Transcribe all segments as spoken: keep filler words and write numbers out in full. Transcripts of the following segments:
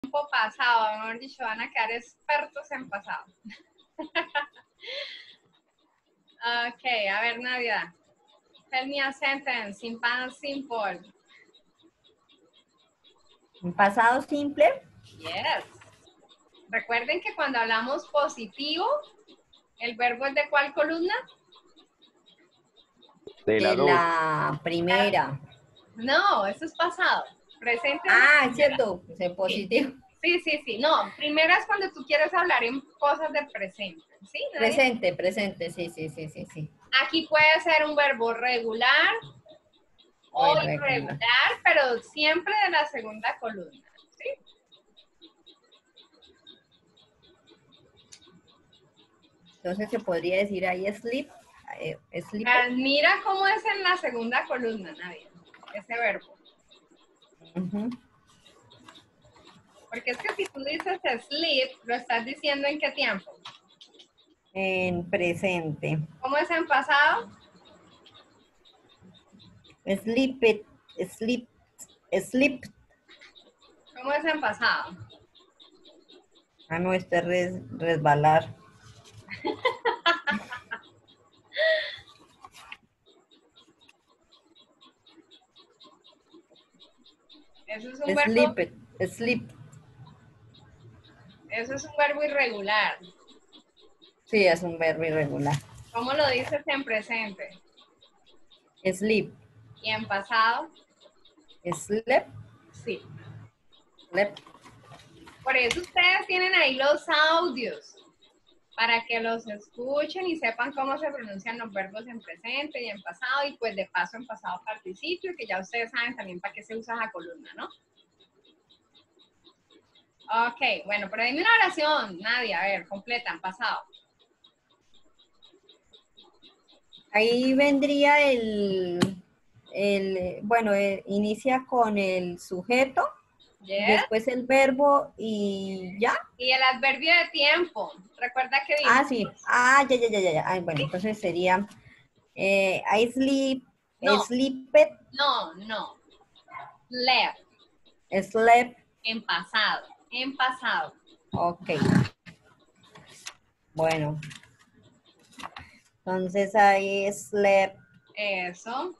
tiempo pasado, mejor dicho, van a quedar expertos en pasado. Ok, a ver, Nadia. Tell me a sentence in past simple. ¿En pasado simple? Yes. Recuerden que cuando hablamos positivo, ¿el verbo es de cuál columna? De la De dos. la primera. No, eso es pasado. Presente es la Ah, es primera. cierto, es positivo. Sí, sí, sí. No, primero es cuando tú quieres hablar en cosas de presente. ¿Sí? Nadia? Presente, presente, sí, sí, sí, sí, sí. Aquí puede ser un verbo regular o Muy regular. irregular, pero siempre de la segunda columna. ¿Sí? Entonces se podría decir ahí sleep, eh, sleep. Ah, mira cómo es en la segunda columna, Nadia, ese verbo. Uh-huh. Porque es que si tú dices sleep, lo estás diciendo en qué tiempo. En presente. ¿Cómo es en pasado? Sleep it, sleep, sleep. ¿Cómo es en pasado? Ah, no, este es res, resbalar. Eso es un verbo, Sleep it, sleep. eso es un verbo irregular. Sí, es un verbo irregular. ¿Cómo lo dices en presente? Sleep. ¿Y en pasado? Sleep. Sí. Sleep. Por eso ustedes tienen ahí los audios, para que los escuchen y sepan cómo se pronuncian los verbos en presente y en pasado, y pues de paso en pasado participio, que ya ustedes saben también para qué se usa la columna, ¿no? Ok, bueno, pero dime una oración, Nadia, a ver, completa, en pasado. Ahí vendría el, el bueno, eh, inicia con el sujeto, Yes. después el verbo y ya. Y el adverbio de tiempo, recuerda que Ah, dijimos. sí. Ah, ya, ya, ya, ya. ya. Ay, bueno, entonces sería eh, I sleep, No, sleeped, no, no. Left, slept. en pasado, en pasado. Ok. Bueno. Entonces I slept. Eso.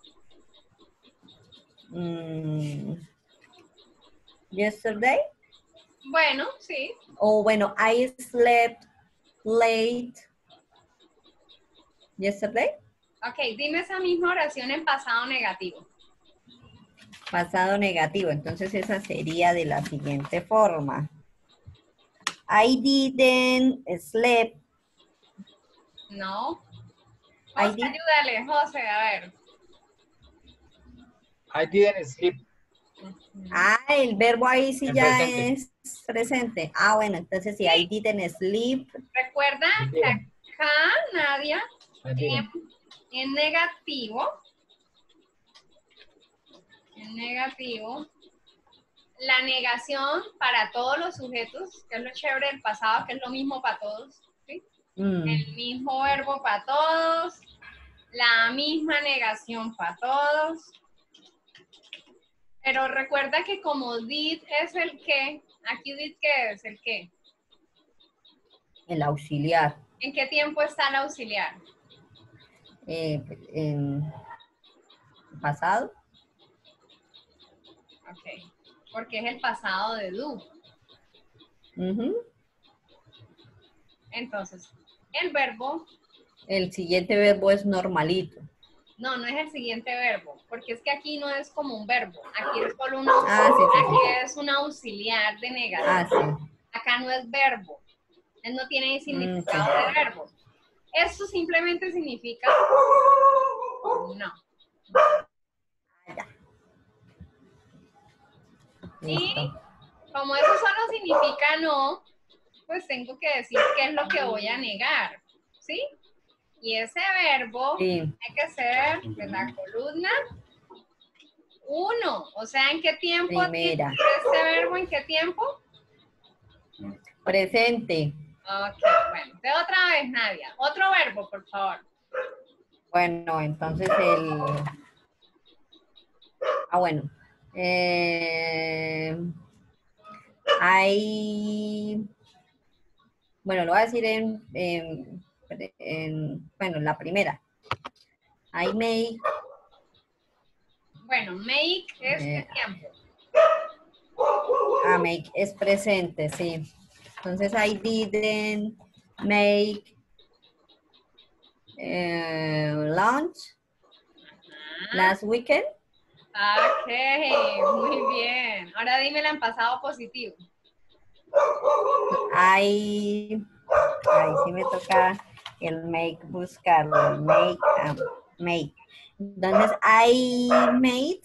Mm, yesterday. Bueno, sí. O bueno, I slept late yesterday. Ok, dime esa misma oración en pasado negativo. Pasado negativo. Entonces esa sería de la siguiente forma. I didn't sleep. No. I José, did. ayúdale, José, a ver. I didn't sleep. Ah, el verbo ahí sí En ya presente. es presente. Ah, bueno, entonces sí, I Sí. didn't sleep. Recuerda I que didn't. acá, Nadia, I didn't. en, en negativo, en negativo, la negación para todos los sujetos, que es lo chévere del pasado, que es lo mismo para todos, ¿sí? Mm, El mismo verbo para todos, la misma negación para todos. Pero recuerda que como did es el qué, aquí did qué es el qué. el auxiliar. ¿En qué tiempo está el auxiliar? Eh, en pasado. Ok, porque es el pasado de do. Uh-huh. Entonces, el verbo, El siguiente verbo es normalito. no, no es el siguiente verbo, porque es que aquí no es como un verbo, aquí es solo un Ah, sí, sí, aquí sí. es un auxiliar de negación. Ah, sí. Acá no es verbo, él no tiene Mm, significado sí. de verbo. Esto simplemente significa no. Ya. Y Listo. como eso solo significa no, pues tengo que decir qué es lo que voy a negar, ¿sí? Y ese verbo Sí. tiene que ser de la columna uno. O sea, ¿en qué tiempo tiene que Primera. ir este verbo? ¿En qué tiempo? Presente. Ok, bueno. De otra vez, Nadia. Otro verbo, por favor. Bueno, entonces el... Ah, bueno. Eh, I, bueno, lo voy a decir en, en, en bueno, la primera. I make. Bueno, make es Eh, qué tiempo. ah, make es presente, sí. Entonces, I didn't make eh, lunch last weekend. Ok, muy bien. Ahora dímela en pasado positivo. I, ahí sí me toca el make buscarlo, el make, um, make. Entonces, I made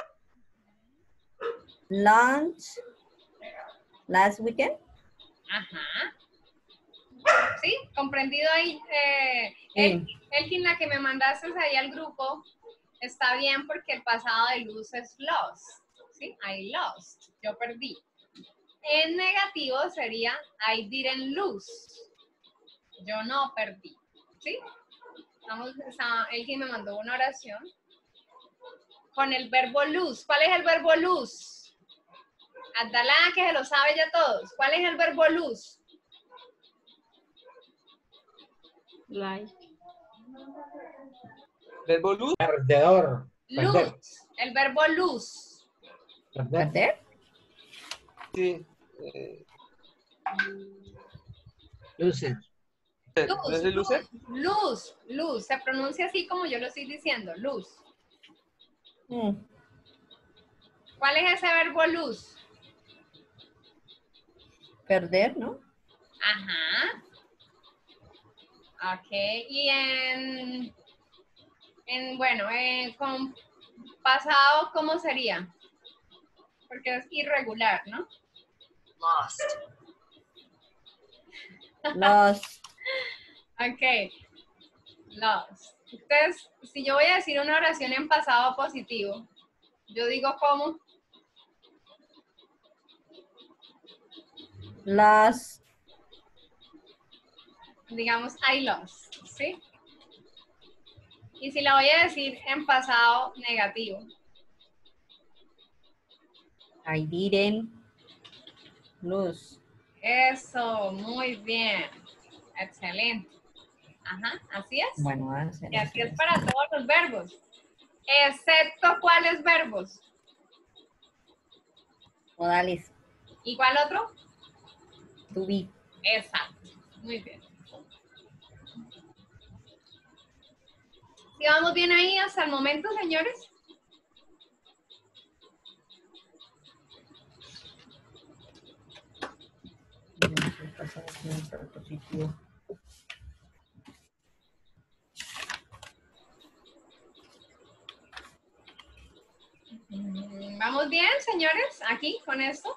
lunch last weekend. Ajá. ¿Sí? ¿Comprendido ahí? Eh, el, Sí. Elkin, la que me mandaste ahí al grupo, está bien porque el pasado de lose es lost. ¿Sí? I lost. Yo perdí. En negativo sería I didn't lose. Yo no perdí. ¿Sí? Estamos, está, Elkin me mandó una oración con el verbo lose. ¿Cuál es el verbo lose? Abdalá, que se lo sabe ya todos. ¿Cuál es el verbo lose? Like. Verbo luz. Perdedor. Perder. Lose. El verbo lose. Perder. ¿Perder? Sí. Eh, Loser. ¿No Luz, es el loser? luz, luz, se pronuncia así como yo lo estoy diciendo, luz. Mm, ¿Cuál es ese verbo luz? perder, ¿no? Ajá. Ok, y en, en bueno, eh, con pasado, ¿cómo sería? Porque es irregular, ¿no? Lost. Los, Ok, lost. Entonces, si yo voy a decir una oración en pasado positivo, yo digo ¿cómo? las, Digamos, I lost, ¿sí? Y si la voy a decir en pasado negativo, I didn't lose. eso, muy bien, excelente. Ajá, así es. Bueno, voy a hacer Y así eso. es para todos los verbos, excepto cuáles verbos. Modales, ¿Y cuál otro? to be. Exacto, muy bien. ¿Sí vamos bien ahí hasta el momento, señores? Mm, ¿Vamos bien, señores? Aquí, con esto.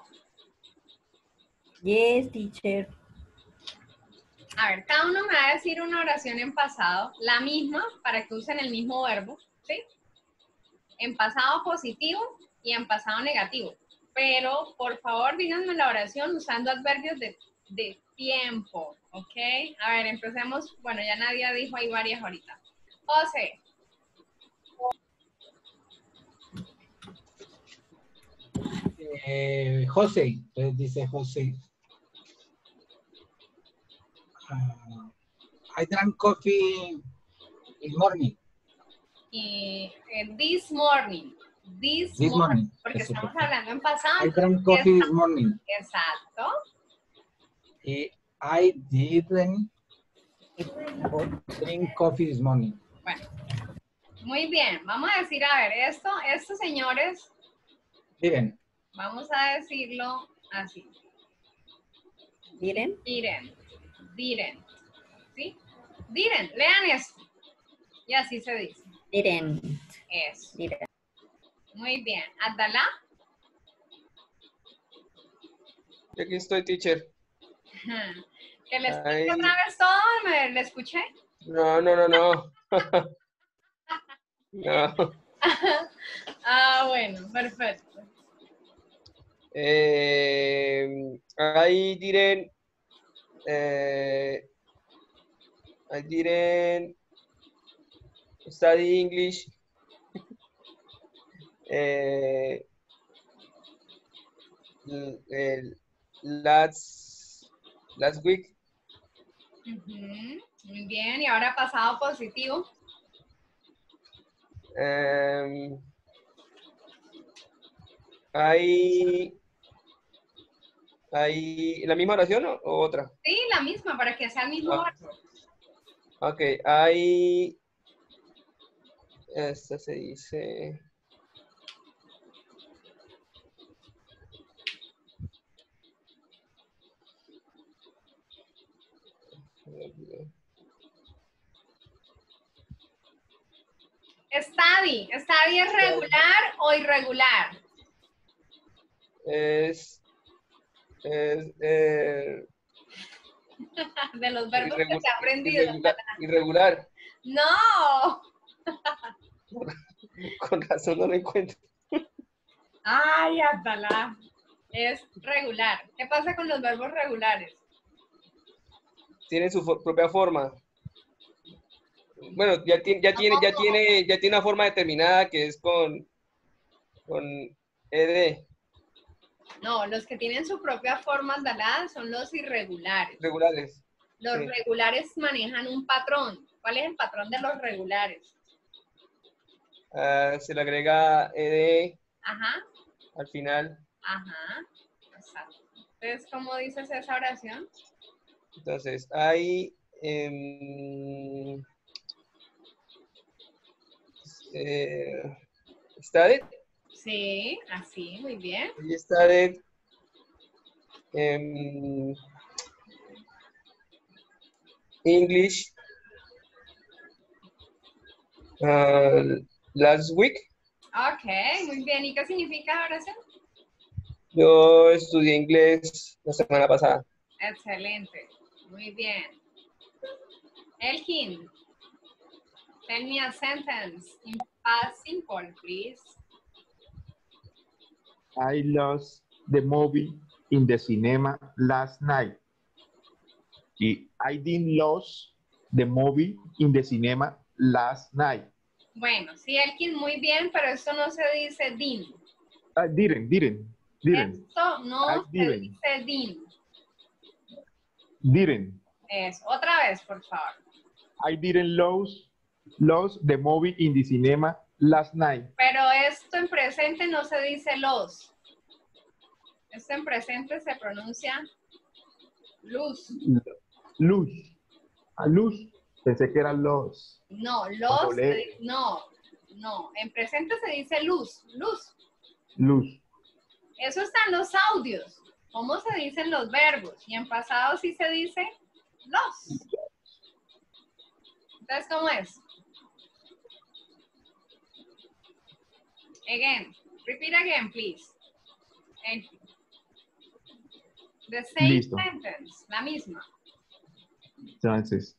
Yes, teacher. A ver, cada uno me va a decir una oración en pasado, la misma, para que usen el mismo verbo, ¿sí? En pasado positivo y en pasado negativo. Pero, por favor, díganme la oración usando adverbios de, de tiempo, ¿ok? A ver, empecemos. Bueno, ya nadie dijo, hay varias ahorita. José. Eh, José. Entonces dice José. Uh, I drank coffee in morning. Y eh, this morning. This, This morning. morning. Porque Eso, estamos perfecto. hablando en pasado. I drank entonces, coffee this morning. exacto. Y I didn't drink coffee this morning. Bueno, muy bien. Vamos a decir, a ver, esto, estos señores, Miren. vamos a decirlo así. Didn't. Didn't. Didn't. ¿Sí? Didn't. Lean esto. Y así se dice. Didn't. Eso. Didn't. Muy bien. Abdalá. Y aquí estoy, teacher. Que le explique Ay. otra vez todo, ¿me le escuché? No, no, no, no. No. Ah, bueno, perfecto. Eh, I didn't. Eh, I didn't study English. eh, el, last, last week. Ujú, muy bien, y ahora pasado positivo. Um, hay, hay, ¿la misma oración o, o otra? Sí, la misma, para que sea el mismo Ah. verbo. Ok, hay, esta se dice, Study. ¿Study es regular o irregular? es, es eh, De los verbos que irregu- se ha aprendido. irregular, irregular. No. Con razón no lo encuentro. Ay, Abdalá. Es regular. ¿Qué pasa con los verbos regulares? Tiene su fo- propia forma. Bueno, ya tiene, ya tiene, ya tiene, ya tiene una forma determinada que es con, con ed, No, los que tienen su propia forma, Abdalá, son los irregulares. regulares. Los Sí. regulares manejan un patrón. ¿Cuál es el patrón de los regulares? Ah, se le agrega ed Ajá, al final. ajá. Exacto. Entonces, ¿cómo dices esa oración? Entonces, hay em, eh, studied, Sí, así, muy bien. y studied em, English ah, last week. Ok, muy bien. ¿Y qué significa oración? Yo estudié inglés la semana pasada. Excelente. Muy bien. Elkin, tell me a sentence in past simple, please. I lost the movie in the cinema last night. Y I didn't lose the movie in the cinema last night. Bueno, sí, Elkin, muy bien, pero esto no se dice din. I didn't, didn't, didn't, Esto no I se didn't. dice din. didn't. Eso, otra vez, por favor. I didn't lose, lose the movie in the cinema last night. Pero esto en presente no se dice los. Esto en presente se pronuncia luz. Lose. A lose. Pensé que era los. No, los, Con doble E. se di- no, no. En presente se dice luz, luz. Luz. Eso está en los audios. ¿Cómo se dicen los verbos? Y en pasado sí se dice los. Entonces, ¿cómo es? Again. Repeat again, please. And the same Listo. sentence. La misma. Entonces,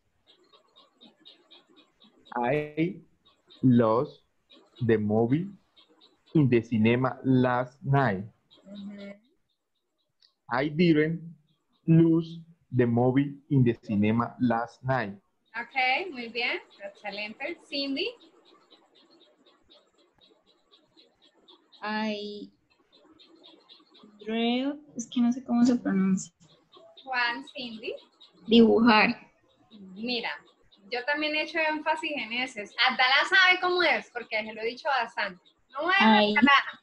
I lost the movie in the cinema last night. Ujú. I didn't lose the movie in the cinema last night. Ok, muy bien. Excelente. Cindy. I drew, es que no sé cómo se pronuncia. Juan, Cindy. Dibujar. Mira, yo también he hecho énfasis en ese. Abdalá sabe cómo es, porque se lo he dicho bastante. ¿Cómo es, Ay. Abdalá?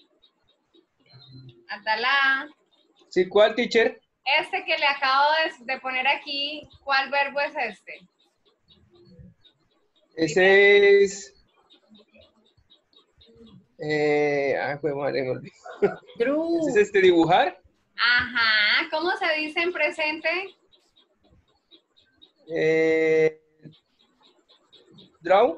Abdalá, ¿Sí? ¿Cuál, teacher? este que le acabo de, de poner aquí, ¿cuál verbo es este? Ese es... Eh, ah, pues madre, me olvidé. Drew. ¿Ese es este dibujar? Ajá, ¿cómo se dice en presente? Eh, draw,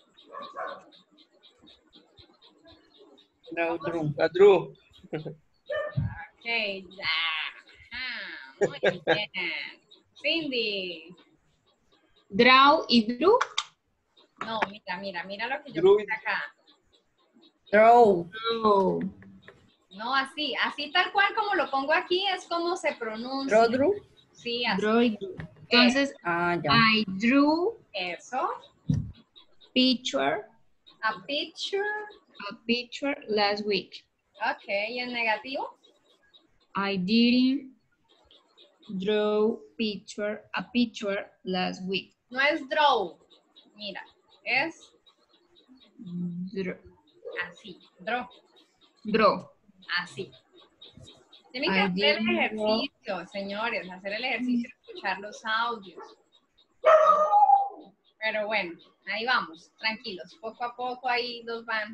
Drew, Drew. a drew. Ok, ya. Ajá, muy bien. Cindy. Draw y drew. No, mira, mira, mira lo que yo Drew. puse acá. Drew. Oh. No, así, así tal cual como lo pongo aquí es como se pronuncia. Drew, Drew. Sí, así. Draw y drew. Entonces, Ah, ya. I drew Eso. picture, A picture. a picture last week. Ok, ¿y en negativo? I didn't draw picture, a picture last week. No es draw. Mira, es Draw. así. Draw. Draw. Así. Tienen que I hacer el didn't ejercicio, señores. Hacer el ejercicio de escuchar los audios. Pero bueno, ahí vamos. Tranquilos. Poco a poco ahí los van.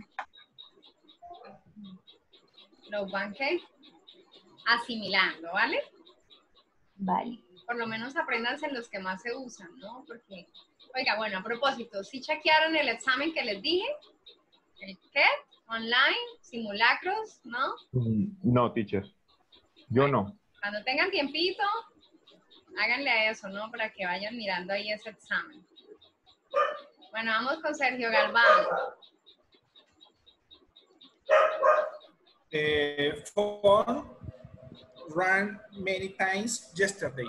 Los van, ¿qué? Asimilando, ¿vale? Vale. Por lo menos apréndanse los que más se usan, ¿no? Porque, oiga, bueno, a propósito, ¿sí chequearon el examen que les dije? ¿El qué? ¿Online? ¿Simulacros? ¿No? Mm, No, teacher. Yo no. Cuando tengan tiempito, háganle a eso, ¿no? Para que vayan mirando ahí ese examen. Bueno, vamos con Sergio Galván. The phone rang many times yesterday.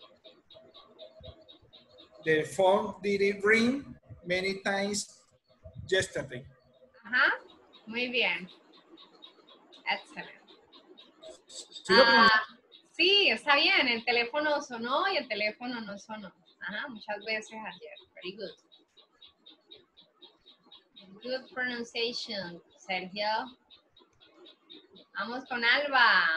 The phone didn't ring many times yesterday. Ajá, muy bien. Excelente. ¿Sí lo Ah, sí, está bien. El teléfono sonó y el teléfono no sonó. Ajá, muchas veces ayer. Very good. Good pronunciation, Sergio. Vamos con Alba.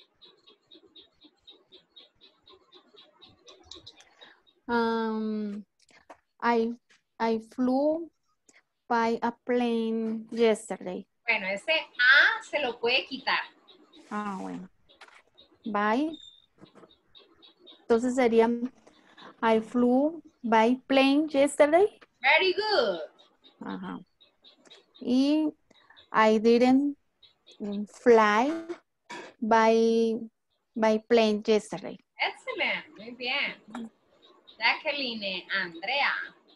Um, I I flew by a plane yesterday. Bueno, ese A se lo puede quitar. Ah, bueno. By. Entonces sería I flew by plane yesterday. Very good. Ajá. Y I didn't fly by by plane yesterday. Excelente, muy bien. Jacqueline, Andrea.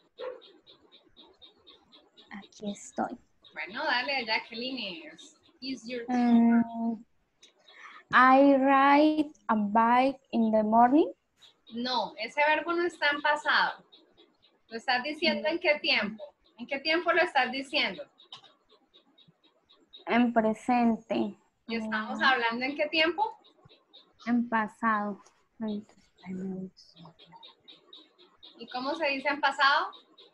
Aquí estoy. Bueno, dale, Jacqueline. It's your turn. Mm, I ride a bike in the morning. No, ese verbo no está en pasado. ¿Lo estás diciendo en qué tiempo? ¿En qué tiempo lo estás diciendo? En presente. ¿Y estamos Mm, hablando en qué tiempo? En pasado. Ay, ¿Y cómo se dice en pasado?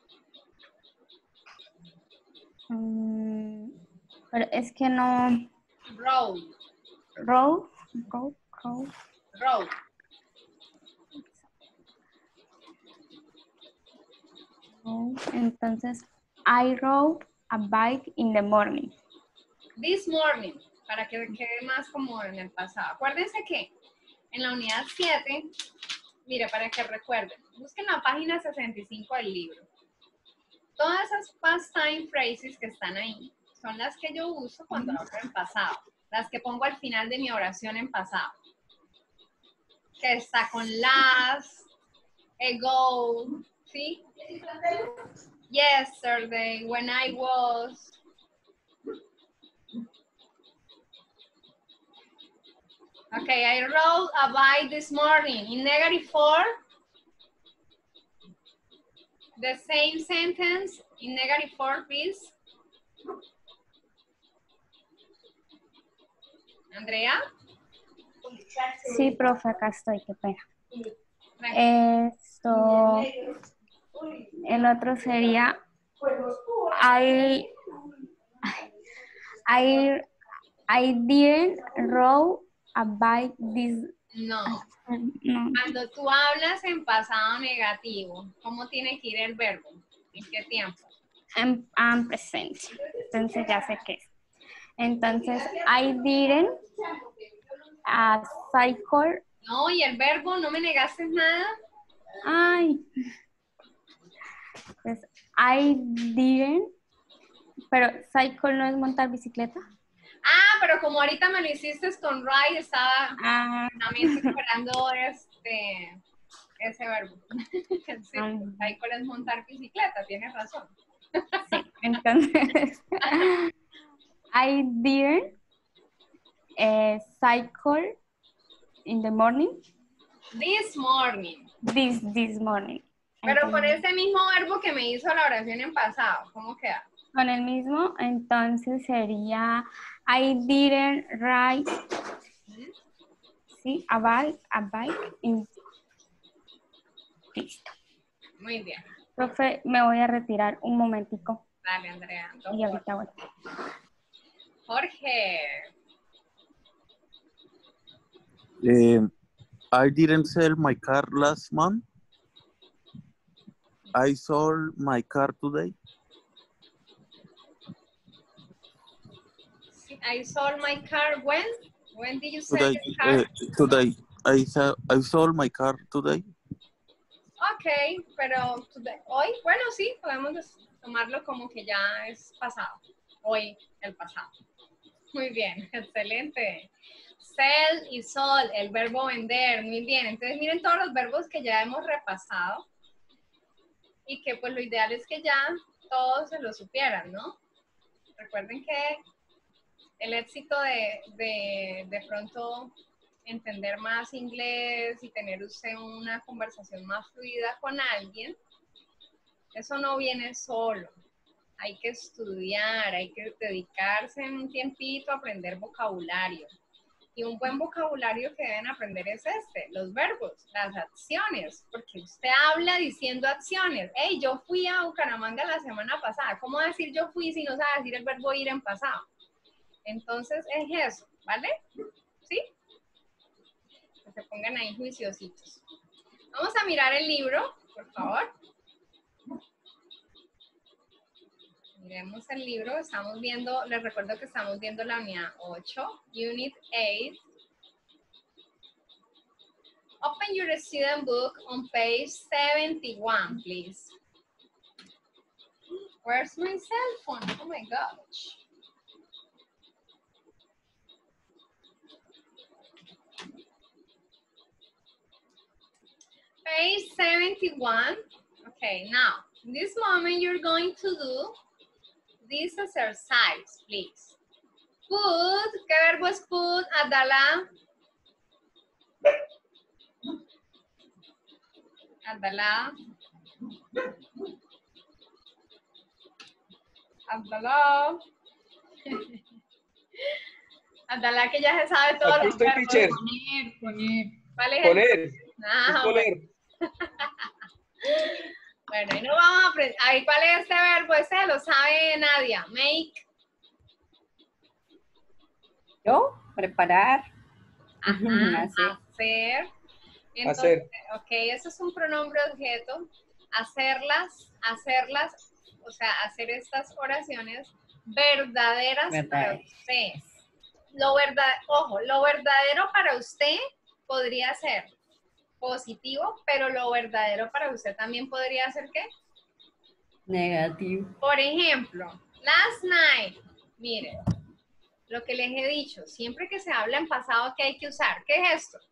mm, pero es que no. Road. Road. Road. Road. Road. road. Entonces, I rode a bike in the morning. This morning, para que quede más como en el pasado. Acuérdense que en la unidad siete, mire, para que recuerden, busquen la página sesenta y cinco del libro. Todas esas past time phrases que están ahí son las que yo uso cuando hablo en pasado. Las que pongo al final de mi oración en pasado. Que está con last, ago, ¿sí? Yesterday, when I was. Okay, I rode a bike this morning. In negative four, the same sentence in negative four, please. Andrea. Sí, profe, acá estoy, qué pena. Esto, el otro sería I, I, I didn't ride a bike this. No. No. Cuando tú hablas en pasado negativo, ¿cómo tiene que ir el verbo? ¿En qué tiempo? En, en presente. Entonces ya sé qué es. Entonces, I didn't a cycle. No, y el verbo, ¿no me negaste nada? Ay. Entonces, I didn't. Pero cycle no es montar bicicleta. Ah, pero como ahorita me lo hiciste con ride, estaba Ah. también esperando este, ese verbo. Sí, Ah. cycle es montar bicicleta, tienes razón. Sí, entonces, I didn't uh, cycle in the morning. This morning. This, this morning. Pero con Entonces, ese mismo verbo que me hizo la oración en pasado, ¿cómo queda? con el mismo, entonces sería I didn't ride taxi, a bike, a bike. In... Listo. Muy bien. Profe, me voy a retirar un momentico. Dale, Andrea. Y ahorita voy. Jorge. Um, I didn't sell my car last month. I sold my car today. I sold my car when? When did you sell Today, your car? uh, today. I, I sold my car today. Ok, pero today, hoy, bueno, sí, podemos tomarlo como que ya es pasado. Hoy, el pasado. Muy bien, excelente. Sell y sold, el verbo vender, muy bien. Entonces miren todos los verbos que ya hemos repasado y que pues lo ideal es que ya todos se lo supieran, ¿no? Recuerden que el éxito de, de, de pronto entender más inglés y tener usted una conversación más fluida con alguien, eso no viene solo. Hay que estudiar, hay que dedicarse en un tiempito a aprender vocabulario. Y un buen vocabulario que deben aprender es este, los verbos, las acciones, porque usted habla diciendo acciones. Hey, yo fui a Bucaramanga la semana pasada. ¿Cómo decir yo fui si no sabe decir el verbo ir en pasado? Entonces es eso, ¿vale? ¿Sí? Que se pongan ahí juiciositos. Vamos a mirar el libro, por favor. Miremos el libro, estamos viendo, les recuerdo que estamos viendo la unidad ocho, Unit eight. Open your student book on page seventy-one, please. Where's my cell phone? Oh my gosh. Page seventy-one. Okay, now, in this moment you're going to do this exercise, please. Put, ¿qué verbo es put, Adala? Adala. Adala. Adala que ya se sabe todo. Aquí estoy, teacher. Poner, poner. ¿Cuál es Poner. el? Ah, Es poner. bueno. Bueno, ahí no vamos a aprender. Ahí, ¿cuál es este verbo? Ese lo sabe Nadia. Make. ¿Yo? Preparar. Ajá, Hacer. hacer. Entonces, Hacer. ok, eso es un pronombre objeto. Hacerlas, hacerlas, o sea, hacer estas oraciones verdaderas para Verdadero. usted. Lo verdad, ojo, lo verdadero para usted podría ser positivo, pero lo verdadero para usted también podría ser ¿qué? Negativo. Por ejemplo, last night, miren, lo que les he dicho, siempre que se habla en pasado, ¿qué hay que usar? ¿Qué es esto?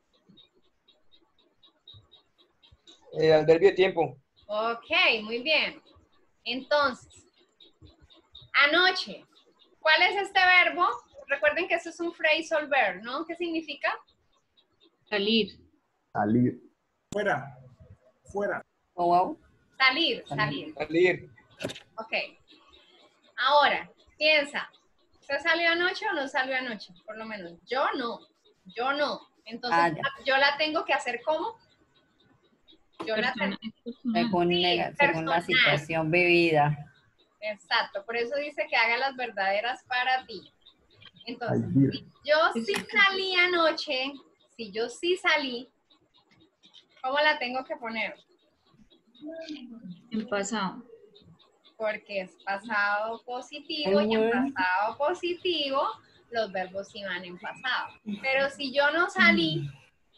Eh, adverbio de tiempo. Ok, muy bien. Entonces, anoche, ¿cuál es este verbo? Recuerden que esto es un phrasal verb, ¿no? ¿Qué significa? Salir. Salir. Fuera. Fuera. Oh, wow. Salir, salir. Salir. Ok. Ahora, piensa, ¿usted salió anoche o no salió anoche? Por lo menos, yo no, yo no. Entonces, Ah, ya. yo la tengo que hacer ¿cómo? Yo la Persona- tengo. Según, Sí, nega- según la personal. situación vivida. Exacto, por eso dice que haga las verdaderas para ti. Entonces, I did. si yo sí salí anoche, si yo sí salí, ¿cómo la tengo que poner? En pasado. Porque es pasado positivo y en Bueno. pasado positivo los verbos iban en pasado. Pero si yo no salí,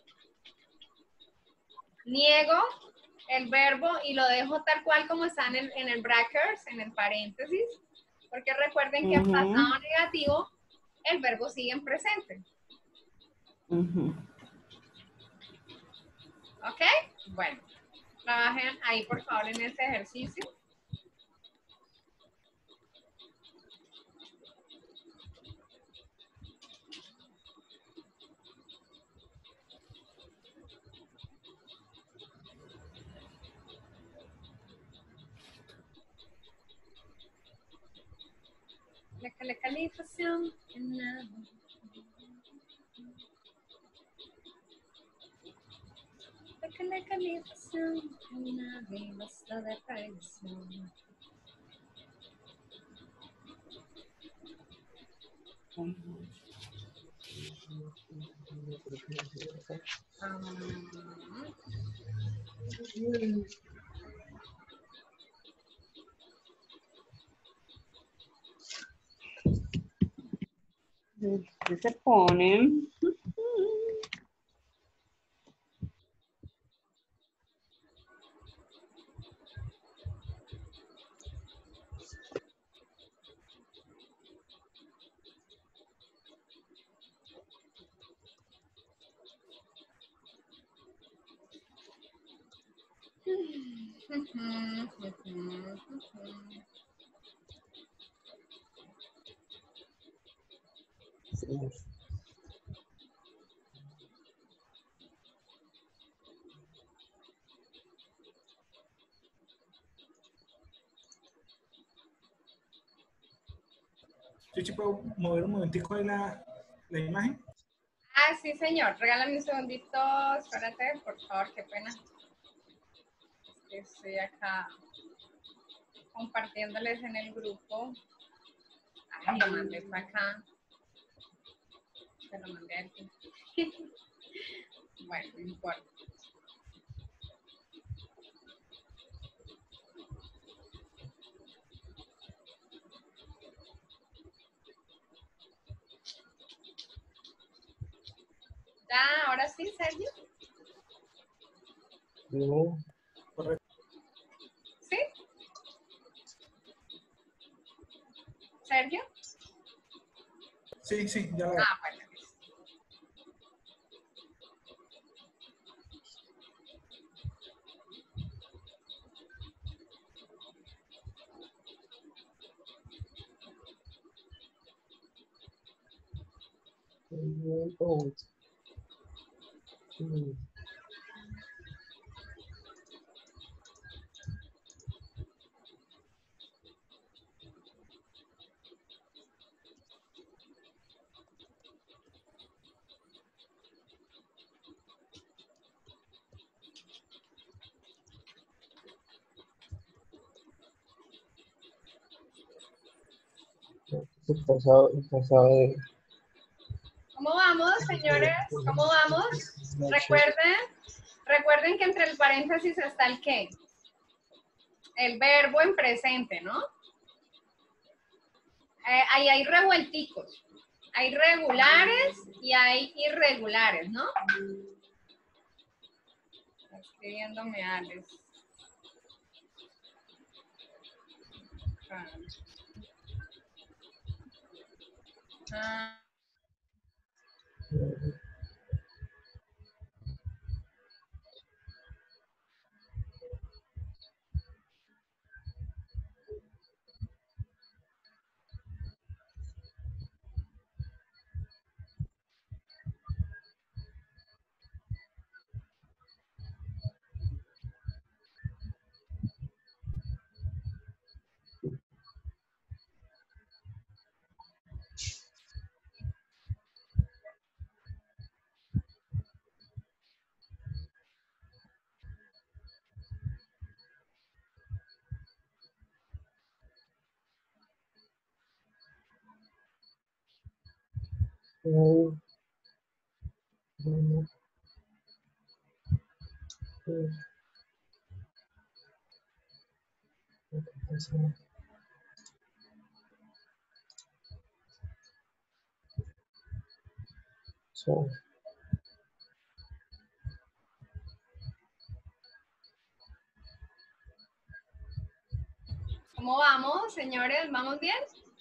niego el verbo y lo dejo tal cual como está en el, en el brackets, en el paréntesis, porque recuerden que en Ujú. pasado negativo el verbo sigue en presente. Ujú. ¿Ok? Bueno, trabajen ahí por favor en ese ejercicio. La, la calificación en la... que la calefacción, una basta de traición. ¿Qué se ponen? Chichi, ¿puedo mover un momentico ahí la, la imagen? Ah, sí, señor. Regálame un segundito. Espérate, por favor, qué pena. Es que estoy acá compartiéndoles en el grupo. Ay, lo mandé para acá. Se lo mandé aquí. Bueno, no importa. Ya, ahora sí, Sergio. No. ¿Sí? ¿Sergio? Sí, sí, ya la veo. Ah, bueno. Oh. El pasado, el pasado de... ¿Cómo vamos, señores? ¿Cómo vamos? Recuerden, recuerden que entre el paréntesis está el qué. El verbo en presente, ¿no? Eh, ahí hay revuelticos. Hay regulares y hay irregulares, ¿no? Está escribiéndome Alex. Ah. Oh. Oh. So. ¿Cómo vamos, señores? ¿Vamos bien?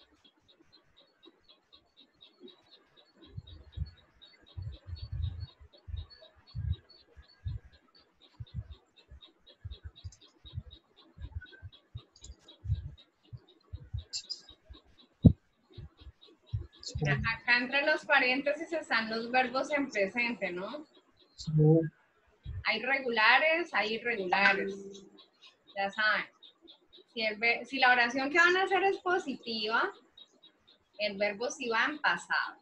Acá entre los paréntesis están los verbos en presente, ¿no? So. Hay regulares, hay irregulares. Ya saben. Si, el ver- si la oración que van a hacer es positiva, el verbo sí va en pasado.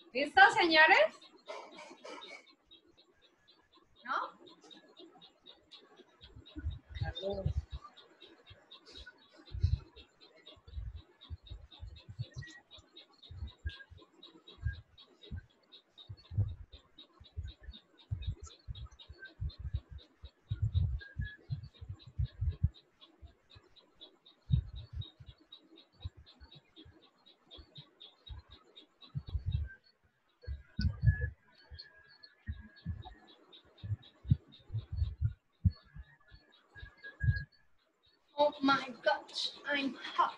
¿Listo, señores? ¿No? Oh my gosh, I'm hot.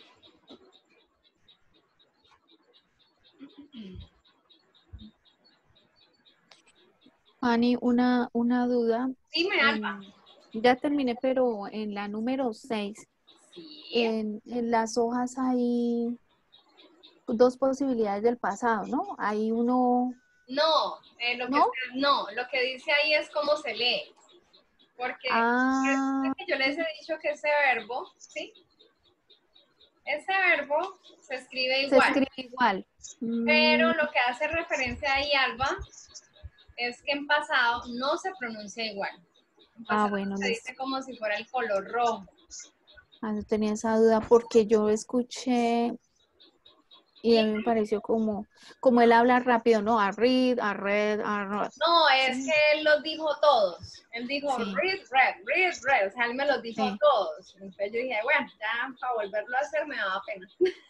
Fanny, una, una duda. Dime, Alba. En- ya terminé, pero en la número seis, Sí. en, en las hojas hay dos posibilidades del pasado, ¿no? Hay uno, No, eh, lo que ¿no? está- no, lo que dice ahí es cómo se lee. Porque Ah, es que yo les he dicho que ese verbo, ¿sí? Ese verbo se escribe se igual. escribe igual. Pero Mm, lo que hace referencia ahí, Alba, es que en pasado no se pronuncia igual. En ah, pasado bueno, se listo. dice como si fuera el color rojo. Ah, yo tenía esa duda porque yo escuché y a Y mí me pareció como, como él habla rápido, ¿no? A read, a red, a red. no, es Sí, que él los dijo todos. Él dijo sí, read, read, read, read. O sea, él me los dijo sí. todos. Entonces yo dije, bueno, ya para volverlo a hacer me daba pena.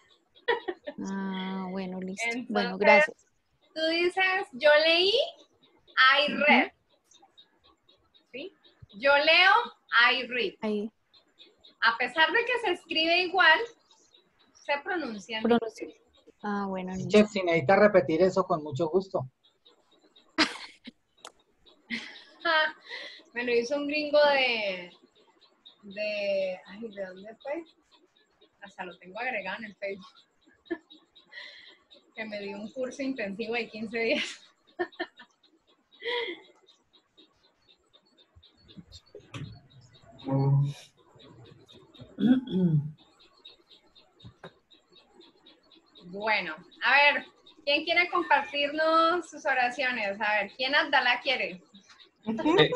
Ah, bueno, listo. Entonces, Bueno, gracias. tú dices, yo leí, I Ujú. read. ¿Sí? Yo leo, I read. Ahí, A pesar de que se escribe igual, se pronuncian pronuncia. Ah, bueno, Teacher, listo. si necesita repetir eso, con mucho gusto. Ah, me lo hizo un gringo de, de, ay, ¿de dónde fue? Hasta lo tengo agregado en el Facebook. Que me dio un curso intensivo de quince días. Bueno, a ver, ¿quién quiere compartirnos sus oraciones? A ver, ¿quién Abdalá quiere? Eh,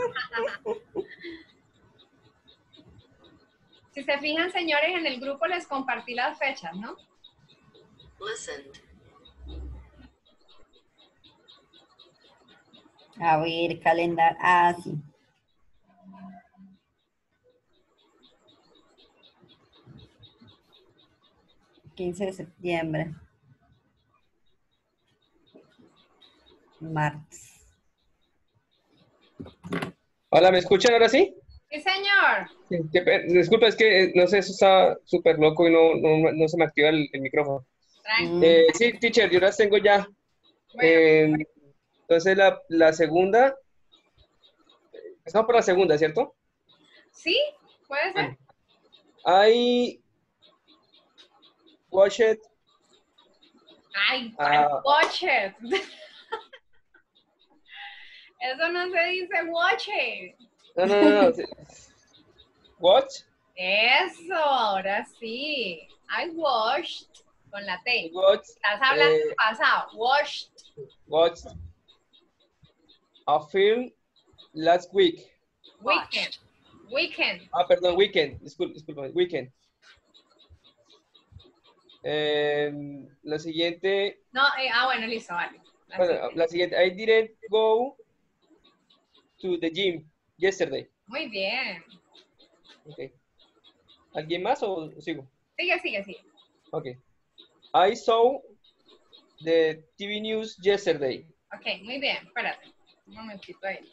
Si se fijan, señores, en el grupo les compartí las fechas, ¿no? A ver, calendario. Ah, sí. quince de septiembre. Martes. Hola, ¿me escuchan ahora sí? Sí, señor. Sí, qué pe- disculpa, es que eh, no sé, eso está súper loco y no, no, no se me activa el, el micrófono. Tranquilo. Mm, Eh, sí, teacher, yo las tengo ya. Bueno, Eh, entonces, la, la segunda, empezamos por la segunda, ¿cierto? ¿sí? ¿Puede ser? Bueno, I watched, Ay, ah, watch it. Eso no se dice watch it. no, no, no, no, sí. Watch, Eso, ahora sí. I watched con la T. watch, Estás hablando eh, en pasado. Watched. watched a film last week. Weekend. Weekend. Ah, perdón, weekend, disculpa, disculpa, weekend. Eh, la siguiente, No, eh, ah, bueno, listo, vale. La bueno, siguiente. la siguiente, I didn't go to the gym yesterday. Muy bien. Okay. ¿Alguien más o sigo? Sigue, sigue, sigue. Okay. I saw the T V news yesterday. Ok, muy bien. Espérate. Un momentito ahí.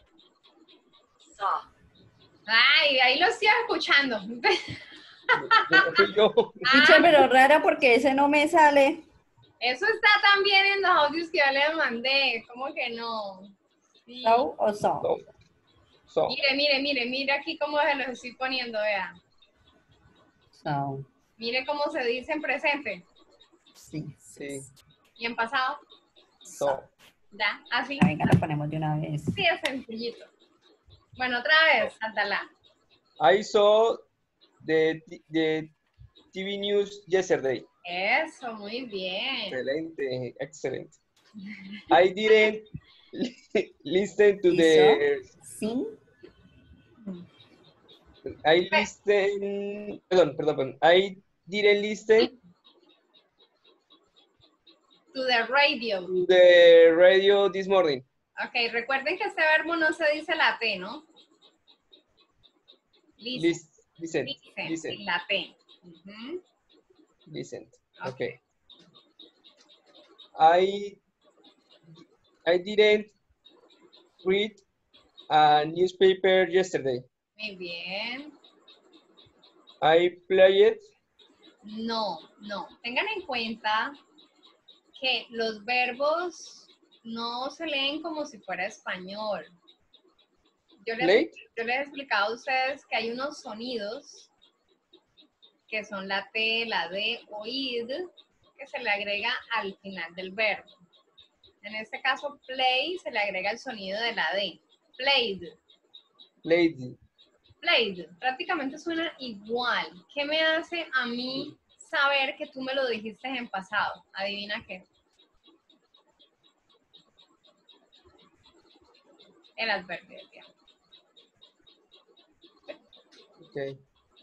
Ay, ahí lo estoy escuchando. No fui yo. Teacher, Ah, pero rara porque ese no me sale. eso está también en los audios que yo le mandé. ¿Cómo que no? Sí. ¿So o so? No. So, Mire, mire, mire, mire aquí cómo se los estoy poniendo, vea. So, Mire cómo se dice en presente sí. sí. y en pasado. So. Ya, así. Ah, venga, lo ponemos de una vez. Sí, es sencillito. Bueno, otra vez, Santala. I saw the, the T V news yesterday. Eso, muy bien. Excelente, excelente. I didn't listen to the... Sing. I listen... Perdón, perdón, perdón. I didn't listen To the radio. to the radio this morning. Ok, recuerden que este verbo no se dice la T, ¿no? Listen. Lis- Listen. Listen, Listen. sin la T. Ujú. Listen. Ok. Okay. I I didn't read a newspaper yesterday. Muy bien. I played. No, no. Tengan en cuenta que los verbos no se leen como si fuera español. Yo les, Played. yo les he explicado a ustedes que hay unos sonidos que son la T, la D, oíd, que se le agrega al final del verbo. En este caso, play, se le agrega el sonido de la D. Played. Played. Played. Prácticamente suena igual. ¿Qué me hace a mí saber que tú me lo dijiste en pasado? Adivina qué. El adverbio de tiempo. Okay.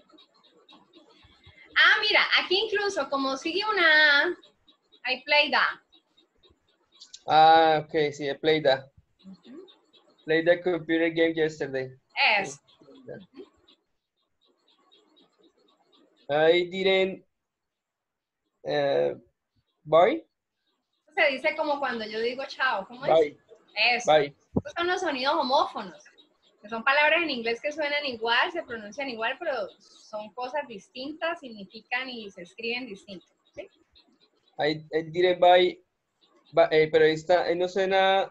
Ah, mira, aquí incluso como sigue una A, I played a. Ah, okay. Sí, I played that. Played the computer game yesterday. Es. I didn't uh, buy. Se dice como cuando yo digo chao. ¿Cómo es? Bye. Eso. Bye. Estos son los sonidos homófonos, que son palabras en inglés que suenan igual, se pronuncian igual, pero son cosas distintas, significan y se escriben distintos. ¿Sí? I, I didn't buy, ba- eh, pero esta eh, no suena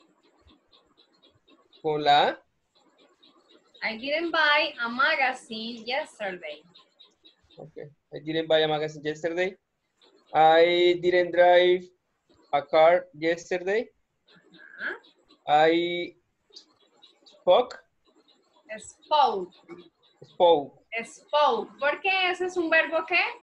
con la A. I didn't buy a magazine yesterday. Okay. I didn't buy a magazine yesterday. I didn't drive a car yesterday. Ajá. I spoke. Spoke. Spoke. Spoke. Porque ese es un verbo que